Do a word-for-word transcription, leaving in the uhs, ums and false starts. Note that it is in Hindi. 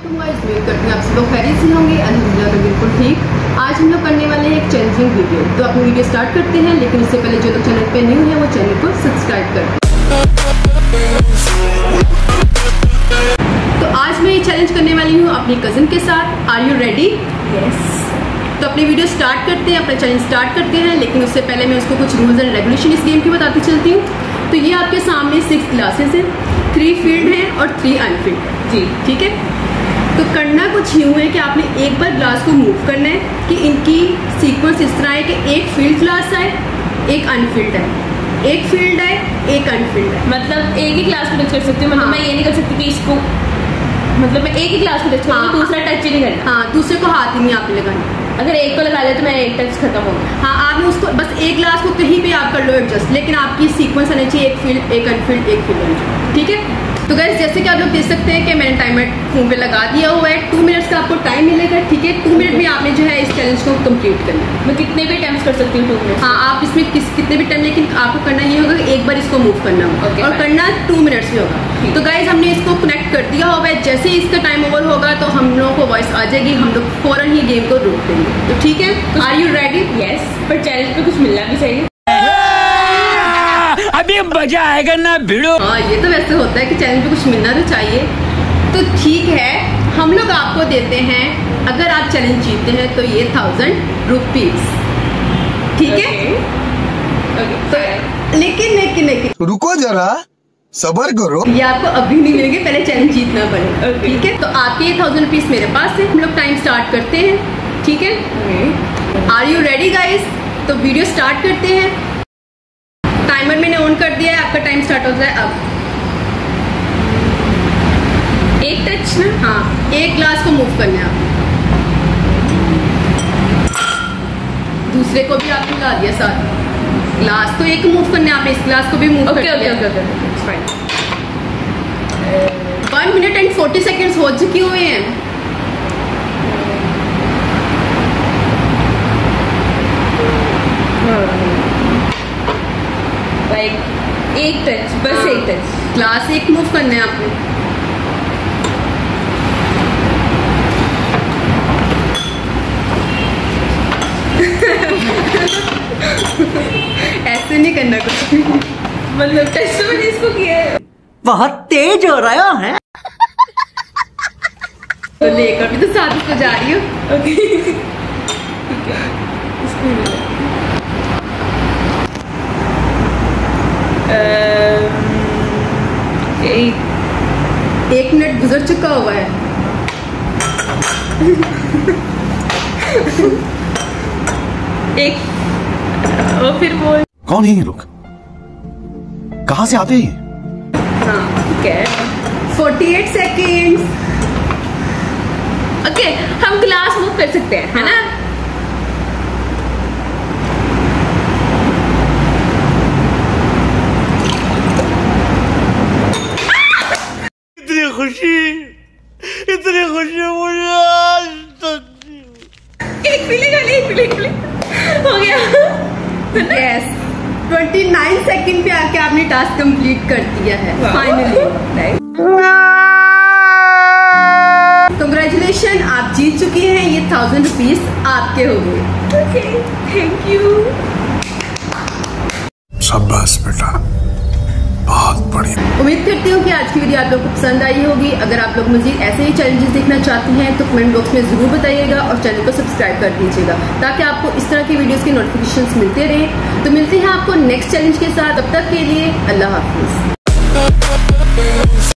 उम्मीद करती हूँ आप सब लोग खैरियत से होंगे। अल्हम्दुलिल्लाह मैं बिल्कुल ठीक। आज हम लोग करने वाले हैं एक चैलेंजिंग वीडियो। तो अपनी वीडियो स्टार्ट करते हैं, लेकिन उससे पहले जो लोग चैनल पे न्यू है वो चैनल को सब्सक्राइब कर। तो आज मैं ये चैलेंज करने वाली हूँ अपनी कज़न के साथ। Are you ready? यस। तो अपनी वीडियो स्टार्ट करते हैं, अपना चैलेंज स्टार्ट करते हैं, लेकिन उससे पहले मैं उसको कुछ रूल्स एंड रेगुलेशन इस गेम की बताती चलती हूँ। तो ये आपके सामने सिक्स क्लासेस हैं, थ्री फील्ड हैं और थ्री अनफील्ड है जी, ठीक है। तो करना कुछ यूँ है कि आपने एक बार ग्लास को मूव करना है कि इनकी सीक्वेंस इस तरह है कि एक फील्ड ग्लास आए, एक अनफील्ड है, एक फील्ड है, एक अनफील्ड है। मतलब एक ही क्लास को टच कर सकती हूँ। मतलब हाँ। मैं ये नहीं कर सकती कि इसको, मतलब मैं एक ही क्लास को टच करूँ, हाँ। दूसरा टच ही नहीं करना। हाँ, दूसरे को हाथ ही नहीं आपने लगाना। अगर एक को लगा दे तो मैं एक टच खत्म हो गया। हाँ, आपने उसको बस एक ग्लास को कहीं भी आप कर लो एडजस्ट, लेकिन आपकी सीक्वेंस आनी चाहिए एक फील्ड, एक अनफील्ड, एक फील्ड, ठीक है। तो गाइस जैसे कि आप लोग देख सकते हैं कि मैंने टाइमर फोन पे लगा दिया हुआ है। टू मिनट्स का आपको टाइम मिलेगा, ठीक है। टू मिनट में आपने जो है इस चैलेंज को कंप्लीट करना है। मैं कितने भी अटेम्प्ट कर सकती हूँ टू मिनट्स? हाँ, आप इसमें किस कितने भी टाइम, लेकिन आपको करना ये होगा कि एक बार इसको मूव करना होगा Okay, और fine. करना टू मिनट्स में होगा। तो गाइज हमने इसको कनेक्ट कर दिया होगा। जैसे ही इसका टाइम ओवर होगा तो हम लोगों को वॉइस आ जाएगी, हम लोग फौरन ही गेम को रोक देंगे। तो ठीक है, आर यू रेडी? यस, पर चैलेंज पे कुछ मिलना भी चाहिए। अभी मजा आएगा ना भिड़ो। हाँ, ये तो वैसे होता है कि चैलेंज पे कुछ मिलना तो चाहिए। तो ठीक है, हम लोग आपको देते हैं, अगर आप चैलेंज जीतते हैं तो ये थाउजेंड रुपीज, ठीक है। तो लेकिन लेकिन लेकिन रुको जरा, सबर करो। ये आपको अभी नहीं मिलेंगे, पहले चैलेंज जीतना पड़ेगा, Okay. ठीक है। तो आपके ये थाउजेंड रुपीज मेरे पास है। हम लोग टाइम स्टार्ट करते हैं, ठीक है। Are you ready guys? तो वीडियो स्टार्ट करते हैं। टाइमर मैंने ऑन कर दिया है, आपका टाइम स्टार्ट होता है अब। एक टच ना? हाँ, एक ग्लास को मूव करना है आपने, दूसरे को भी आपने ला दिया साथ। ग्लास तो एक मूव करना है आपने, इस ग्लास को भी मूव ओके कर ओके दिया। Okay okay, fine. One minute and forty seconds हो चुके हुए हैं। लाइक एक टच, बस हाँ। एक टच। ग्लास एक मूव करना है आपने। ऐसे नहीं करना कुछ। मतलब टच तो मैंने इसको किया है। बहुत तेज हो रहा है। तो लेकर भी तो साथ उसको जा रही हो। ओके ठीक है, इसको ही मिला। अम्म, एक एक मिनट गुजर चुका हुआ है। एक और फिर वो कौन है ये लोग? कहाँ से आते हैं? हाँ, ठीक है। Forty eight seconds. ओके, हम ग्लास मूव कर सकते हैं, है ना? इतनी खुशी, इतनी खुशी मुझे आज तक। एक फीलिंग वाली, एक फीलिंग वाली हो गया। यस, ट्वेंटी नाइन सेकेंड पे आके आपने टास्क कंप्लीट कर दिया है फाइनली। कंग्रेचुलेशन, आप जीत चुकी हैं। ये थाउजेंड रुपीज आपके हो गए। Okay, thank you. शाबाश बेटा, बहुत बढ़िया। उम्मीद करती हूँ कि आज की वीडियो आप लोगों को पसंद आई होगी। अगर आप लोग मजीद ऐसे ही चैलेंजेस देखना चाहते हैं तो कमेंट बॉक्स में जरूर बताइएगा और चैनल को सब्सक्राइब कर दीजिएगा, ताकि आपको इस तरह की वीडियोस के नोटिफिकेशंस मिलते रहें। तो मिलते हैं आपको नेक्स्ट चैलेंज के साथ, तब तक के लिए अल्लाह हाफिज।